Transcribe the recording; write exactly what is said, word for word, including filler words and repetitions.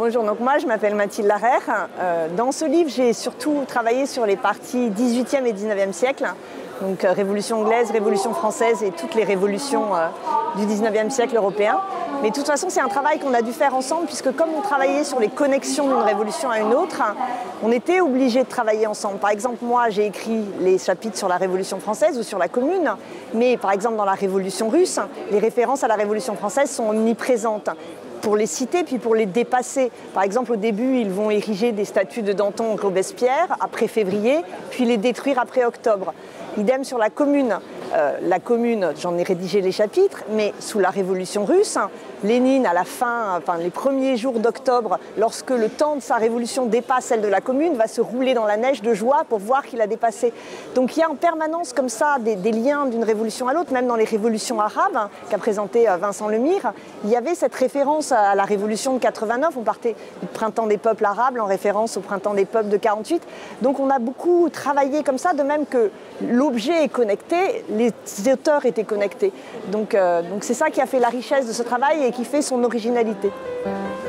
bonjour. Donc moi, je m'appelle Mathilde Larère. Euh, dans ce livre, j'ai surtout travaillé sur les parties dix-huitième et dix-neuvième siècle. Donc euh, Révolution anglaise, Révolution française et toutes les révolutions euh, du dix-neuvième siècle européen. Mais de toute façon, c'est un travail qu'on a dû faire ensemble puisque comme on travaillait sur les connexions d'une révolution à une autre, on était obligés de travailler ensemble. Par exemple, moi, j'ai écrit les chapitres sur la Révolution française ou sur la Commune, mais par exemple, dans la Révolution russe, les références à la Révolution française sont omniprésentes. Pour les citer, puis pour les dépasser. Par exemple, au début, ils vont ériger des statues de Danton Robespierre après février, puis les détruire après octobre. Idem sur la Commune. Euh, la Commune, j'en ai rédigé les chapitres, mais sous la Révolution russe, Lénine, à la fin, enfin les premiers jours d'octobre, lorsque le temps de sa révolution dépasse celle de la Commune, va se rouler dans la neige de joie pour voir qu'il a dépassé. Donc il y a en permanence comme ça des, des liens d'une révolution à l'autre, même dans les révolutions arabes, hein, qu'a présenté Vincent Lemire, il y avait cette référence à la révolution de quatre-vingt-neuf, on partait du printemps des peuples arabes en référence au printemps des peuples de quarante-huit. Donc on a beaucoup travaillé comme ça, de même que l'objet est connecté, les auteurs étaient connectés. Donc euh, donc c'est ça qui a fait la richesse de ce travail et qui fait son originalité.